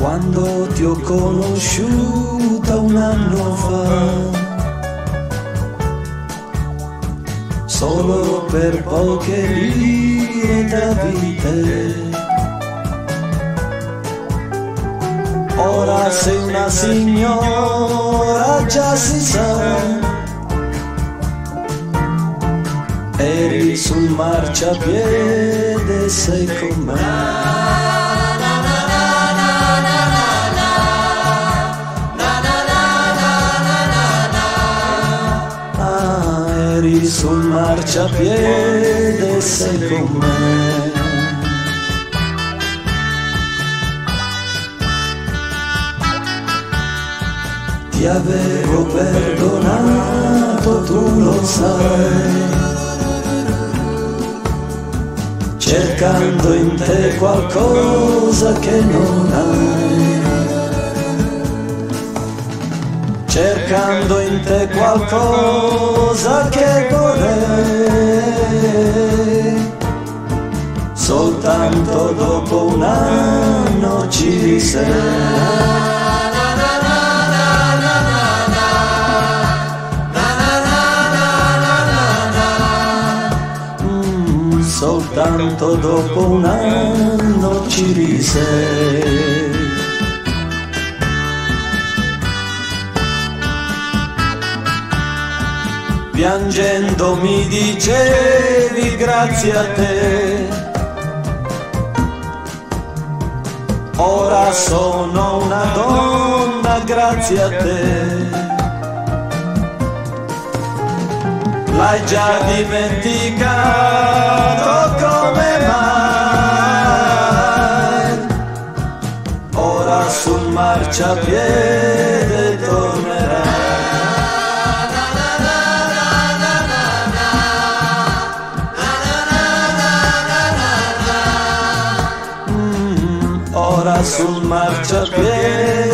quando ti ho conosciuta un anno fa, solo per poche lire da vite. Ora sei una signora, già si sa, eri sul marciapiede, sei con me. Eri sul marciapiede, sei con me. Ti avevo perdonato, tu lo sai, cercando in te qualcosa che non hai, cercando in te qualcosa che vorrei. Soltanto dopo un anno ci riserei. Soltanto dopo un anno ci risei. Piangendo mi dicevi grazie a te, ora sono una donna grazie a te. L'hai già dimenticato come mai? Ora sul marciapiede tornerai. Ora sul marciapiede